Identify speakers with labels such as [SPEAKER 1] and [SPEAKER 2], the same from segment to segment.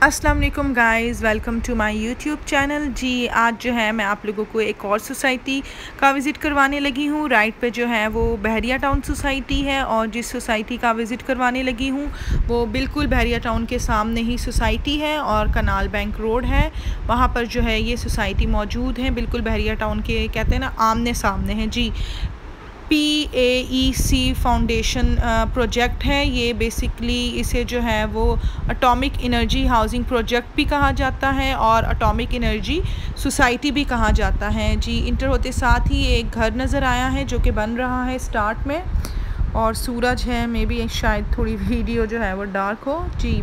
[SPEAKER 1] अस्सलाम वालेकुम guys, welcome to my YouTube channel. जी आज जो है मैं आप लोगों को एक और सोसाइटी का विज़िट करवाने लगी हूँ। राइट पे जो है वो बहरिया टाउन सोसाइटी है और जिस सोसाइटी का विज़िट करवाने लगी हूँ वो बिल्कुल बहरिया टाउन के सामने ही सोसाइटी है और कनाल बैंक रोड है, वहाँ पर जो है ये सोसाइटी मौजूद है। बिल्कुल बहरिया टाउन के कहते हैं ना आमने सामने है। जी PAEC फाउंडेशन प्रोजेक्ट है ये। बेसिकली इसे जो है वो एटॉमिक एनर्जी हाउसिंग प्रोजेक्ट भी कहा जाता है और एटॉमिक एनर्जी सोसाइटी भी कहा जाता है। जी इंटर होते साथ ही एक घर नज़र आया है जो कि बन रहा है स्टार्ट में, और सूरज है। मे बी शायद थोड़ी वीडियो जो है वो डार्क हो। जी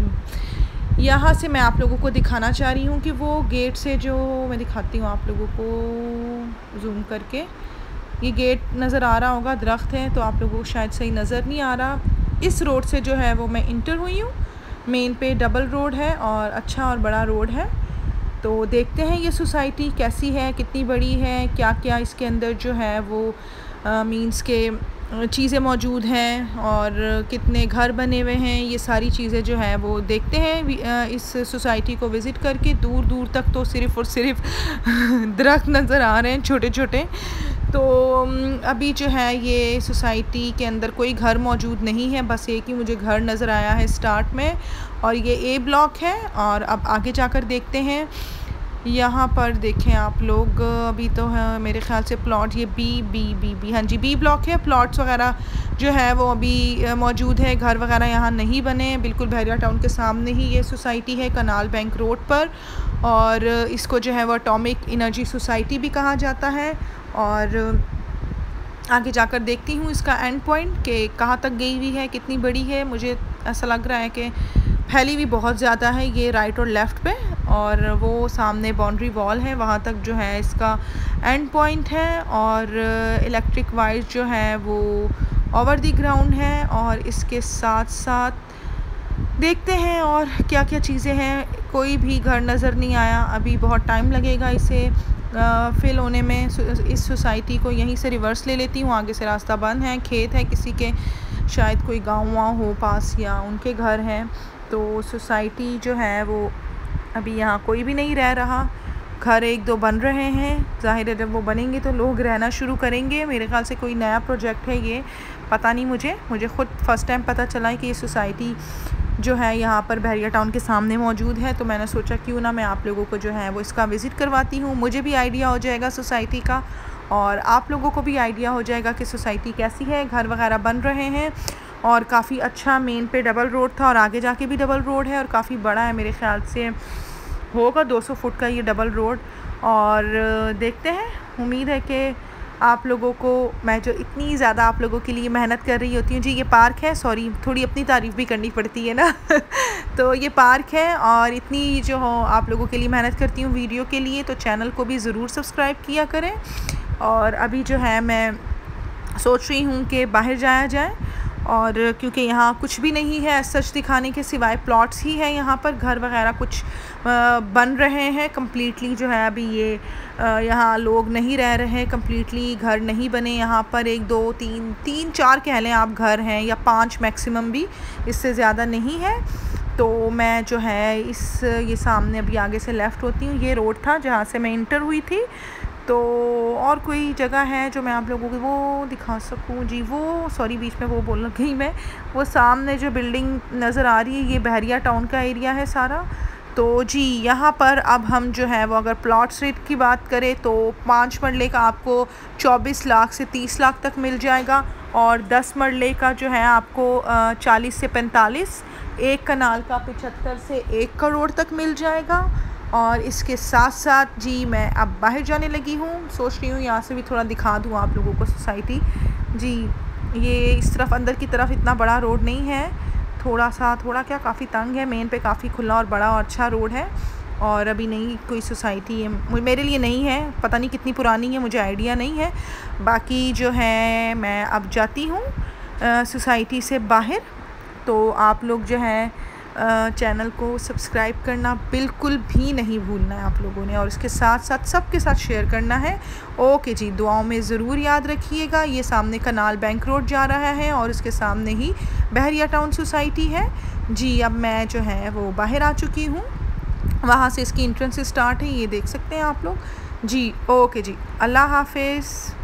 [SPEAKER 1] यहाँ से मैं आप लोगों को दिखाना चाह रही हूँ कि वो गेट से जो मैं दिखाती हूँ आप लोगों को जूम करके। ये गेट नज़र आ रहा होगा, दरख्त है तो आप लोगों को शायद सही नज़र नहीं आ रहा। इस रोड से जो है वो मैं इंटर हुई हूँ। मेन पे डबल रोड है और अच्छा और बड़ा रोड है। तो देखते हैं ये सोसाइटी कैसी है, कितनी बड़ी है, क्या क्या इसके अंदर जो है वो मींस के चीज़ें मौजूद हैं और कितने घर बने हुए हैं। ये सारी चीज़ें जो है वो देखते हैं इस सोसाइटी को विज़िट करके। दूर दूर तक तो सिर्फ़ और सिर्फ दरख्त नज़र आ रहे हैं छोटे छोटे। तो अभी जो है ये सोसाइटी के अंदर कोई घर मौजूद नहीं है, बस एक ही मुझे घर नज़र आया है स्टार्ट में, और ये A ब्लॉक है। और अब आगे जाकर देखते हैं। यहाँ पर देखें आप लोग, अभी तो है मेरे ख़्याल से प्लॉट ये बी हाँ जी B ब्लॉक है। प्लॉट्स वगैरह जो है वो अभी मौजूद है, घर वगैरह यहाँ नहीं बने। बिल्कुल बहरिया टाउन के सामने ही ये सोसाइटी है कनाल बैंक रोड पर, और इसको जो है वो एटॉमिक एनर्जी सोसाइटी भी कहा जाता है। और आगे जाकर देखती हूँ इसका एंड पॉइंट कि कहाँ तक गई हुई है, कितनी बड़ी है। मुझे ऐसा लग रहा है कि फैली भी बहुत ज़्यादा है ये राइट और लेफ़्ट पे, और वो सामने बाउंड्री वॉल है, वहाँ तक जो है इसका एंड पॉइंट है। और इलेक्ट्रिक वायर्स जो है वो ओवर द ग्राउंड है। और इसके साथ साथ देखते हैं और क्या क्या चीज़ें हैं। कोई भी घर नज़र नहीं आया, अभी बहुत टाइम लगेगा इसे फिल होने में। इस सोसाइटी को यहीं से रिवर्स ले लेती हूँ, आगे से रास्ता बंद है, खेत है किसी के, शायद कोई गाँव वाँव हो पास या उनके घर हैं। तो सोसाइटी जो है वो अभी यहाँ कोई भी नहीं रह रहा। घर एक दो बन रहे हैं, ज़ाहिर है जब वो बनेंगे तो लोग रहना शुरू करेंगे। मेरे ख़्याल से कोई नया प्रोजेक्ट है ये, पता नहीं मुझे ख़ुद फ़र्स्ट टाइम पता चला है कि ये सोसाइटी जो है यहाँ पर बहरिया टाउन के सामने मौजूद है। तो मैंने सोचा क्यों ना मैं आप लोगों को जो है वो इसका विज़िट करवाती हूँ। मुझे भी आइडिया हो जाएगा सोसाइटी का और आप लोगों को भी आइडिया हो जाएगा कि सोसाइटी कैसी है। घर वगैरह बन रहे हैं और काफ़ी अच्छा, मेन पे डबल रोड था और आगे जाके भी डबल रोड है और काफ़ी बड़ा है। मेरे ख़्याल से होगा 200 फुट का ये डबल रोड। और देखते हैं, उम्मीद है कि आप लोगों को मैं जो इतनी ज़्यादा आप लोगों के लिए मेहनत कर रही होती हूँ। जी ये पार्क है, सॉरी थोड़ी अपनी तारीफ़ भी करनी पड़ती है ना तो ये पार्क है और इतनी जो हो आप लोगों के लिए मेहनत करती हूँ वीडियो के लिए, तो चैनल को भी ज़रूर सब्सक्राइब किया करें। और अभी जो है मैं सोच रही हूँ कि बाहर जाया जाए, और क्योंकि यहाँ कुछ भी नहीं है सच दिखाने के सिवाय प्लॉट्स ही है। यहाँ पर घर वगैरह कुछ बन रहे हैं कम्प्लीटली जो है। अभी ये यहाँ लोग नहीं रह रहे हैं, कम्प्लीटली घर नहीं बने यहाँ पर। 1 2 3 4 कह लें आप घर हैं, या 5 मैक्सिमम भी, इससे ज़्यादा नहीं है। तो मैं जो है ये सामने अभी आगे से लेफ़्ट होती हूँ, ये रोड था जहाँ से मैं इंटर हुई थी। तो और कोई जगह है जो मैं आप लोगों को वो दिखा सकूं। जी वो सॉरी बीच में वो बोल गई मैं, वो सामने जो बिल्डिंग नज़र आ रही है ये बहरिया टाउन का एरिया है सारा। तो जी यहाँ पर अब हम जो है वो अगर प्लॉट्स रेट की बात करें तो 5 मरले का आपको 24 लाख से 30 लाख तक मिल जाएगा, और 10 मरले का जो है आपको 40 से 45, एक कनाल का 75 से 1 करोड़ तक मिल जाएगा। और इसके साथ साथ जी मैं अब बाहर जाने लगी हूँ, सोच रही हूँ यहाँ से भी थोड़ा दिखा दूँ आप लोगों को सोसाइटी। जी ये इस तरफ अंदर की तरफ इतना बड़ा रोड नहीं है, थोड़ा क्या काफ़ी तंग है। मेन पे काफ़ी खुला और बड़ा और अच्छा रोड है। और अभी नहीं कोई सोसाइटी है मेरे लिए, नहीं है, पता नहीं कितनी पुरानी है, मुझे आइडिया नहीं है। बाकी जो है मैं अब जाती हूँ सोसाइटी से बाहर। तो आप लोग जो है चैनल को सब्सक्राइब करना बिल्कुल भी नहीं भूलना है आप लोगों ने, और इसके साथ साथ सबके साथ शेयर करना है। ओके जी, दुआओं में ज़रूर याद रखिएगा। ये सामने कनाल बैंक रोड जा रहा है और इसके सामने ही बहरिया टाउन सोसाइटी है। जी अब मैं जो है वो बाहर आ चुकी हूँ वहाँ से इसकी एंट्रेंस स्टार्ट है, ये देख सकते हैं आप लोग जी। ओके जी, अल्लाह हाफिज़।